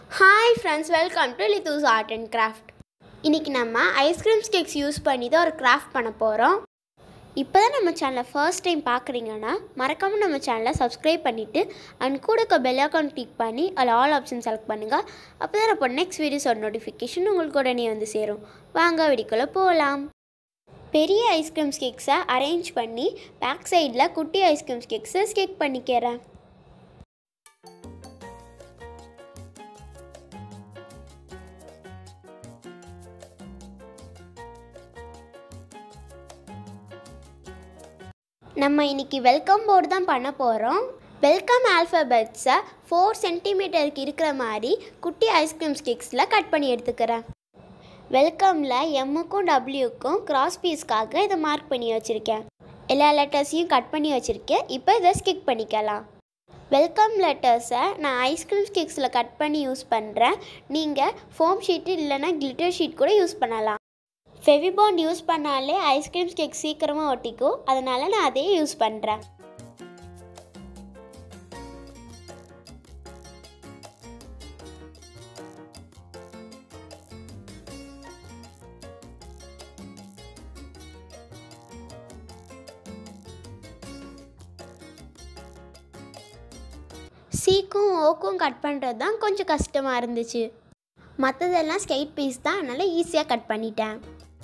Hi friends, welcome to Lithu's Art and Craft. இன்னைக்கு நம்ம ice cream sticks use பண்ணி தான் ஒரு கிராஃப்ட் பண்ண போகிறோம். இப்போ தான் நம்ம சேனலை ஃபர்ஸ்ட் டைம் பார்க்குறீங்கன்னா மறக்காமல் நம்ம சேனலை சப்ஸ்கிரைப் பண்ணிவிட்டு அண்ட் கூட பெல் ஐகான் கிளிக் பண்ணி அதில் ஆல் ஆப்ஷன் செலக்ட் பண்ணுங்கள். அப்போ தான் நம்ம நெக்ஸ்ட் வீடியோஸோட நோட்டிஃபிகேஷன் உங்களுக்கு உடனே வந்து சேரும். வாங்க வீடியோக்குள்ளே போகலாம். பெரிய ஐஸ்கிரீம் ஸ்டிக்ஸை அரேஞ்ச் பண்ணி பேக் சைடில் குட்டி ஐஸ்கிரீம் ஸ்டிக்ஸை ஸ்டிக் பண்ணிக்கிறேன். நம்ம இன்றைக்கி வெல்கம் போர்டு தான் பண்ண போகிறோம். வெல்கம் ஆல்ஃபபெட்ஸை 4 சென்டிமீட்டருக்கு இருக்கிற மாதிரி குட்டி ஐஸ்கிரீம் ஸ்டிக்ஸில் கட் பண்ணி எடுத்துக்கிறேன். வெல்கமில் எம்முக்கும் டபிள்யூக்கும் கிராஸ் பீஸ்க்காக இதை மார்க் பண்ணி வச்சுருக்கேன். எல்லா லெட்டர்ஸையும் கட் பண்ணி வச்சுருக்கேன். இப்போ இதை ஸ்டிக் பண்ணிக்கலாம். வெல்கம் லெட்டர்ஸை நான் ஐஸ்கிரீம் ஸ்டிக்ஸில் கட் பண்ணி யூஸ் பண்ணுறேன். நீங்கள் ஃபோம் ஷீட்டு இல்லைன்னா கிளிட்டர் ஷீட் கூட யூஸ் பண்ணலாம். ஃபெவிபாண்ட் யூஸ் பண்ணாலே ஐஸ்கிரீம் ஸ்டிக் சீக்கிரமாக ஒட்டிக்கும், அதனால் நான் அதே யூஸ் பண்ணுறேன். சீக்கும் ஓக்கும் கட் பண்ணுறது தான் கொஞ்சம் கஷ்டமாக இருந்துச்சு. மற்றதெல்லாம் ஸ்ட்ரெயிட் பீஸ் தான், அதனால் ஈஸியாக கட் பண்ணிட்டேன்.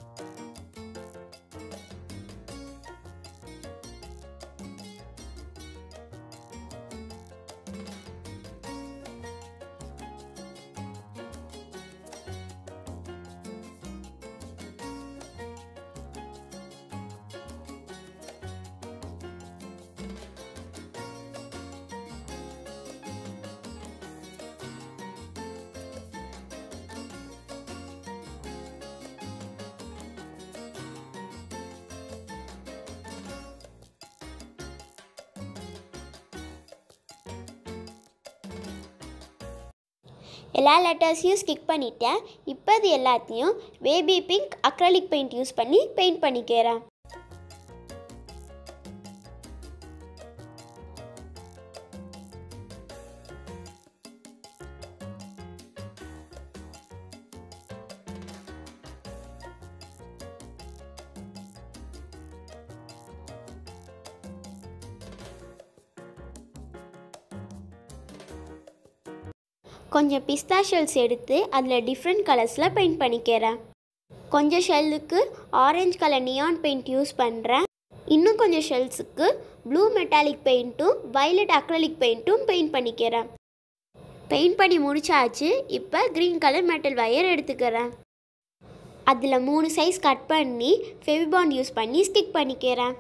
எல்லா லெட்டர்ஸையும் ஸ்டிக் பண்ணிட்டேன். இப்போ அது எல்லாத்தையும் baby pink acrylic paint use பண்ணி பெயிண்ட் பண்ணிக்கிறேன். கொஞ்சம் பிஸ்தா ஷெல்ஸ் எடுத்து அதில் டிஃப்ரெண்ட் கலர்ஸில் பெயிண்ட் பண்ணிக்கிறேன். கொஞ்சம் ஷெல்லுக்கு orange colour neon paint use பண்ணுறேன். இன்னும் கொஞ்சம் ஷெல்ஸுக்கு ப்ளூ மெட்டாலிக் பெயிண்ட்டும் வயலட் அக்ரலிக் பெயிண்ட்டும் பெயிண்ட் பண்ணிக்கிறேன். பெயிண்ட் பண்ணி முடிச்சாச்சு. இப்போ க்ரீன் கலர் மெட்டல் வயர் எடுத்துக்கிறேன். அதில் 3 சைஸ் கட் பண்ணி ஃபெவிபாண்ட் யூஸ் பண்ணி ஸ்டிக் பண்ணிக்கிறேன்.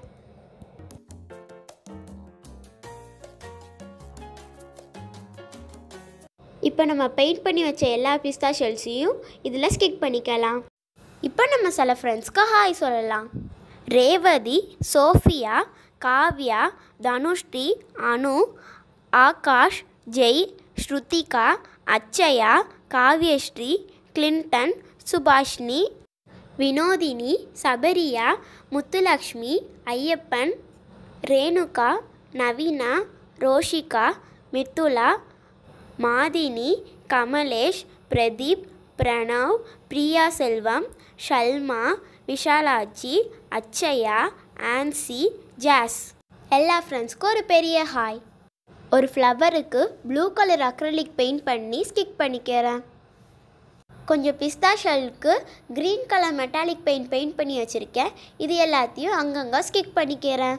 இப்போ நம்ம பெயிண்ட் பண்ணி வச்ச எல்லா பிஸ்தா ஷெல்ஸையும் இதில் ஸ்டிக் பண்ணிக்கலாம். இப்போ நம்ம சில ஃப்ரெண்ட்ஸ்க்கு ஹாய் சொல்லலாம். Revathi, Sofia, Kavya, Dhanushree, Anu, Akash, Jai, Shruthika, Achaya, Kavyasri, Clinton, Subhashini, Vinodhini, Sabariya, Muthulakshmi, Ayyappan, Renuka, Naveena, Roshika, Mithula, Madhini, Kamalesh, Pradeep, Pranav, Priya Selvam, Shalma, Vishalakshi, Achaya, Ancy, Jas. எல்லா ஃப்ரெண்ட்ஸ்க்கும் ஒரு பெரிய ஹாய். ஒரு ஃப்ளவருக்கு ப்ளூ கலர் அக்ரலிக் பெயிண்ட் பண்ணி ஸ்டிக் பண்ணிக்கிறேன். கொஞ்சம் பிஸ்தா ஷெல்லுக்கு க்ரீன் கலர் மெட்டாலிக் பெயிண்ட் பண்ணி வச்சுருக்கேன். இது எல்லாத்தையும் அங்கங்கே ஸ்டிக் பண்ணிக்கிறேன்.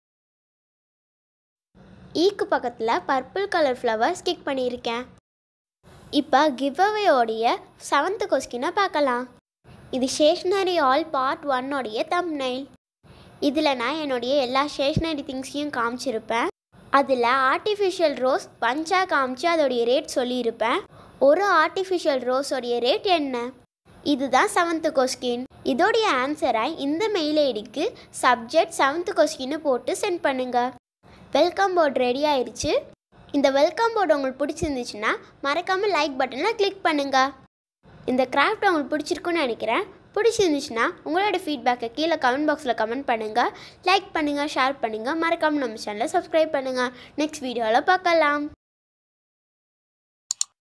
ஈக்கு பக்கத்தில் பர்பிள் கலர் ஃப்ளவர் ஸ்டிக் பண்ணியிருக்கேன். இப்போ கிவ்அவேயோடைய 7th கொஸ்டினை பார்க்கலாம். இது ஸ்டேஷ்னரி ஆல் பார்ட் 1 தம்ப்நெயில். இதில் நான் என்னுடைய எல்லா ஸ்டேஷ்னரி திங்ஸையும் காமிச்சிருப்பேன். அதில் ஆர்டிஃபிஷியல் ரோஸ் பஞ்சாக காமிச்சு அதோடைய ரேட் சொல்லியிருப்பேன். ஒரு ஆர்டிஃபிஷியல் ரோஸோடைய ரேட் என்ன? இதுதான் 7th கொஸ்டின். இதோடைய ஆன்சரை இந்த மெயில் ஐடிக்கு சப்ஜெக்ட் 7th கொஸ்டின்னு போட்டு சென்ட் பண்ணுங்கள். வெல்கம் போர்டு ரெடி ஆயிடுச்சு. இந்த வெல்கம் போர்டு உங்களுக்கு பிடிச்சிருந்துச்சுன்னா மறக்காமல் லைக் பட்டனில் கிளிக் பண்ணுங்கள். இந்த கிராஃப்ட் உங்களுக்கு பிடிச்சிருக்குன்னு நினைக்கிறேன். பிடிச்சிருந்துச்சுன்னா உங்களோட ஃபீட்பேக்கை கீழே கமெண்ட் பாக்ஸில் கமெண்ட் பண்ணுங்கள். லைக் பண்ணுங்கள், ஷேர் பண்ணுங்கள். மறக்காமல் நம்ம சேனலை சப்ஸ்கிரைப் பண்ணுங்கள். நெக்ஸ்ட் வீடியோவில் பார்க்கலாம்.